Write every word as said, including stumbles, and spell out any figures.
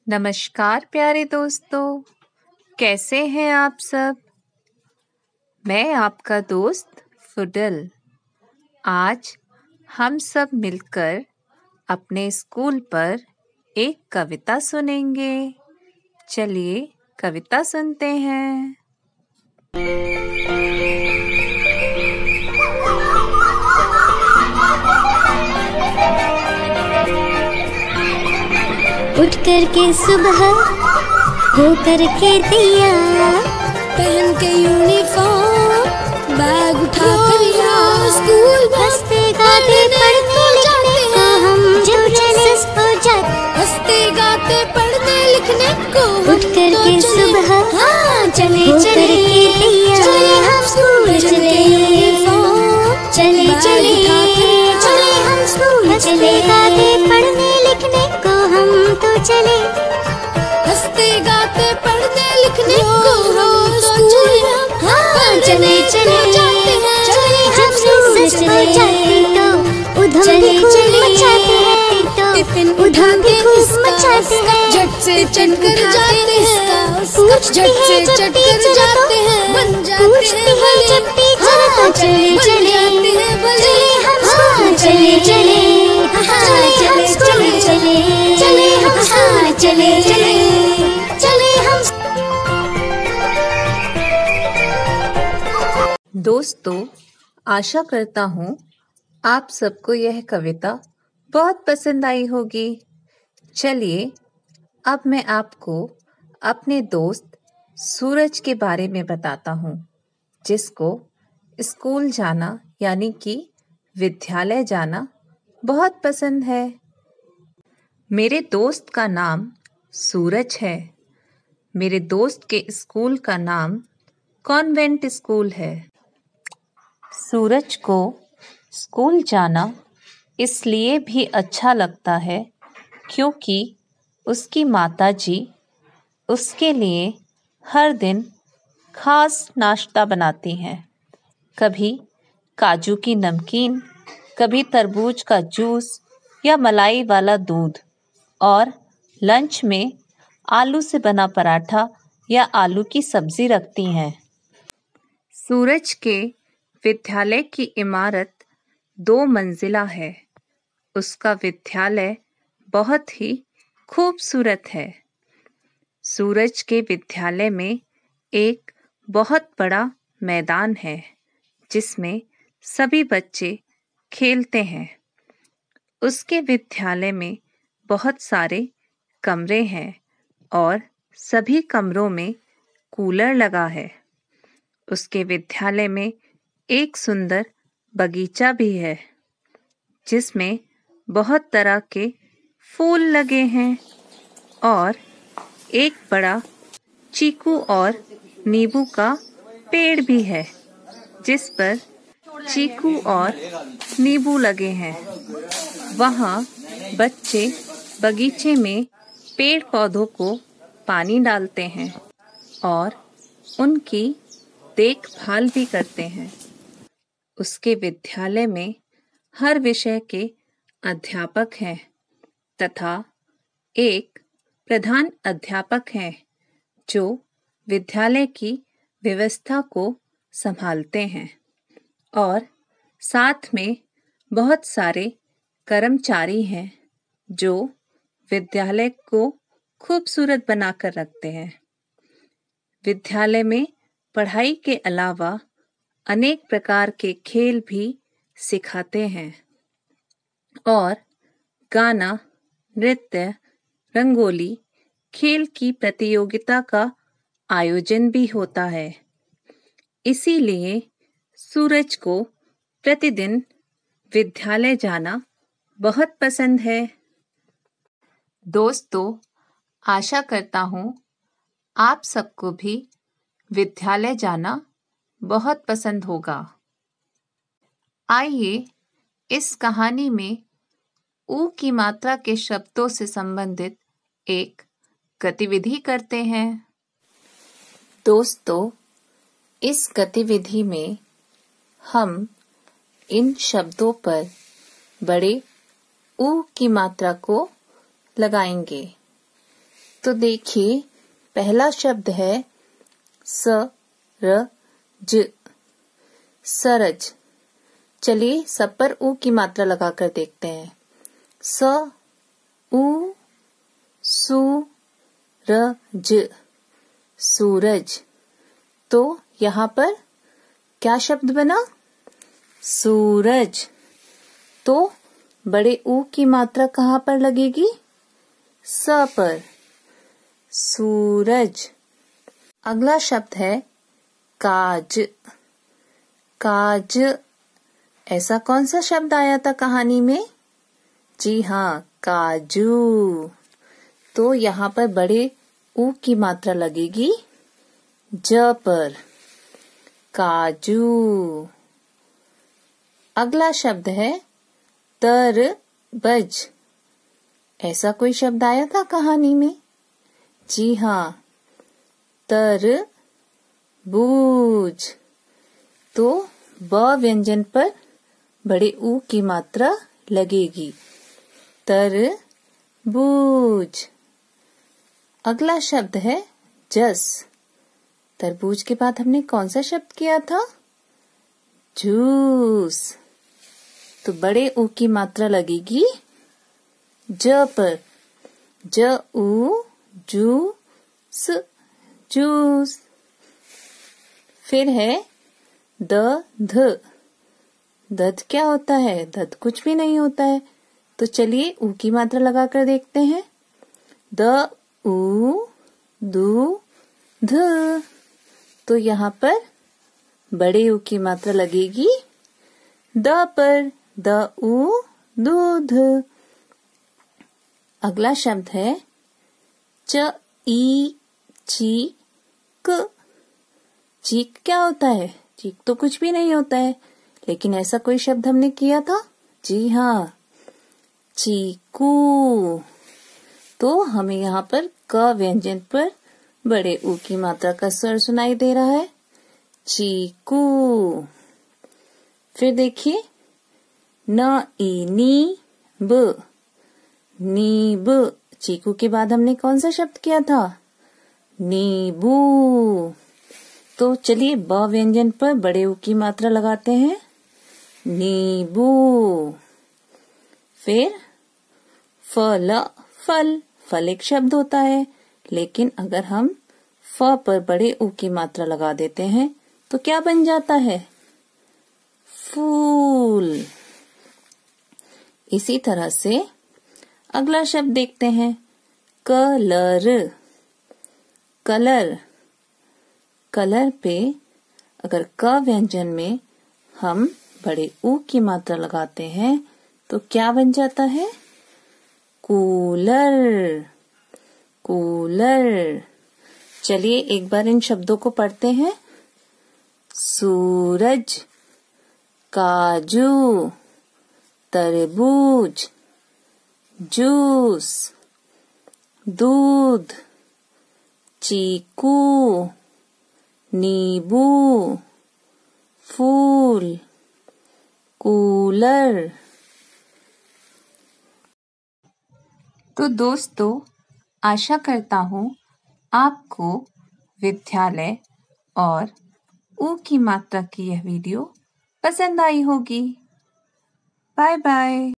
नमस्कार प्यारे दोस्तों, कैसे हैं आप सब। मैं आपका दोस्त फुडल। आज हम सब मिलकर अपने स्कूल पर एक कविता सुनेंगे। चलिए कविता सुनते हैं। उठ कर के सुबह हो कर के दिया, पहन के यूनिफॉर्म, बैग उठा कर स्कूल हंसते गाते पढ़ते लिखने को हम जब चले हो जाते, हंसते गाते पढ़ने लिखने को उठ कर के सुबह हाँ चले चले दिया, चले हम स्कूल चले यूनिफॉर्म, चले चले चले हम स्कूल चले गाते पढ़ने लिखने को हम तो चले, हंसते गाते पढ़ने लिखने को हम स्कूल हाँ चले चले चले हम स्कूल चले जाते तो उधम भी खूब मचाते हैं, तो टिफिन उधम भी खूब मचाते हैं, झट से चट कर जाते हैं, पूछती झट से है जब चट कर टीचर जाते हैं, बन जाते पूछती है जब टीचर तो चले चले चले हम स्कूल चले चले चले हम स्कूल चले चले हम स्कूल चले चले चले हम। दोस्तों, आशा करता हूँ आप सबको यह कविता बहुत पसंद आई होगी। चलिए अब मैं आपको अपने दोस्त सूरज के बारे में बताता हूँ, जिसको स्कूल जाना यानी कि विद्यालय जाना बहुत पसंद है। मेरे दोस्त का नाम सूरज है। मेरे दोस्त के स्कूल का नाम कॉन्वेंट स्कूल है। सूरज को स्कूल जाना इसलिए भी अच्छा लगता है क्योंकि उसकी माताजी उसके लिए हर दिन खास नाश्ता बनाती हैं। कभी काजू की नमकीन, कभी तरबूज का जूस या मलाई वाला दूध, और लंच में आलू से बना पराठा या आलू की सब्जी रखती हैं। सूरज के विद्यालय की इमारत दो मंजिला है। उसका विद्यालय बहुत ही खूबसूरत है। सूरज के विद्यालय में एक बहुत बड़ा मैदान है जिसमें सभी बच्चे खेलते हैं। उसके विद्यालय में बहुत सारे कमरे हैं और सभी कमरों में कूलर लगा है। उसके विद्यालय में एक सुंदर बगीचा भी है जिसमें बहुत तरह के फूल लगे हैं और एक बड़ा चीकू और नींबू का पेड़ भी है जिस पर चीकू और नींबू लगे हैं। वहाँ बच्चे बगीचे में पेड़ पौधों को पानी डालते हैं और उनकी देखभाल भी करते हैं। उसके विद्यालय में हर विषय के अध्यापक हैं तथा एक प्रधान अध्यापक हैं जो विद्यालय की व्यवस्था को संभालते हैं, और साथ में बहुत सारे कर्मचारी हैं जो विद्यालय को खूबसूरत बनाकर रखते हैं। विद्यालय में पढ़ाई के अलावा अनेक प्रकार के खेल भी सिखाते हैं और गाना, नृत्य, रंगोली, खेल की प्रतियोगिता का आयोजन भी होता है। इसीलिए सूरज को प्रतिदिन विद्यालय जाना बहुत पसंद है। दोस्तों, आशा करता हूँ आप सबको भी विद्यालय जाना बहुत पसंद होगा। आइए इस कहानी में ऊ की मात्रा के शब्दों से संबंधित एक गतिविधि करते हैं। दोस्तों, इस गतिविधि में हम इन शब्दों पर बड़े ऊ की मात्रा को लगाएंगे। तो देखिए, पहला शब्द है स र ज, सरज। चलिए सब पर ऊ की मात्रा लगाकर देखते हैं। स उ सु र ज, सूरज। तो यहाँ पर क्या शब्द बना? सूरज। तो बड़े ऊ की मात्रा कहाँ पर लगेगी? स पर, सूरज। अगला शब्द है काज। काज, ऐसा कौन सा शब्द आया था कहानी में? जी हाँ, काजू। तो यहाँ पर बड़े ऊ की मात्रा लगेगी ज पर, काजू। अगला शब्द है तरबज। ऐसा कोई शब्द आया था कहानी में? जी हाँ, तरबूज। तो ब व्यंजन पर बड़े ऊ की मात्रा लगेगी, तरबूज। अगला शब्द है जस। तरबूज के बाद हमने कौन सा शब्द किया था? जूस। तो बड़े ऊ की मात्रा लगेगी ज पर, ज ऊ जू स, जूस। फिर है द ध। दध क्या होता है? दध कुछ भी नहीं होता है। तो चलिए ऊ की मात्रा लगाकर देखते हैं। द ऊ दू ध। तो यहाँ पर बड़े ऊ की मात्रा लगेगी द पर, द ऊ दूध। अगला शब्द है च ई ची क। चीक क्या होता है? चीक तो कुछ भी नहीं होता है, लेकिन ऐसा कोई शब्द हमने किया था? जी हाँ, चीकू। तो हमें यहाँ पर क व्यंजन पर बड़े ऊ की मात्रा का स्वर सुनाई दे रहा है, चीकू। फिर देखिए न ई नी ब, नीब। चीकू के बाद हमने कौन सा शब्द किया था? नींबू। तो चलिए ब व्यंजन पर बड़े ऊ की मात्रा लगाते हैं, नींबू। फिर फल, फल। फल एक शब्द होता है, लेकिन अगर हम फ पर बड़े ऊ की मात्रा लगा देते हैं तो क्या बन जाता है? फूल। इसी तरह से अगला शब्द देखते हैं, कलर। कलर, कलर पे अगर क व्यंजन में हम बड़े ऊ की मात्रा लगाते हैं तो क्या बन जाता है? Cooler, cooler. चलिए एक बार इन शब्दों को पढ़ते हैं। सूरज, काजू, तरबूज, जूस, दूध, चीकू, नींबू, फूल, कूलर। तो दोस्तों, आशा करता हूँ आपको विद्यालय और ऊ की मात्रा की यह वीडियो पसंद आई होगी। Bye bye.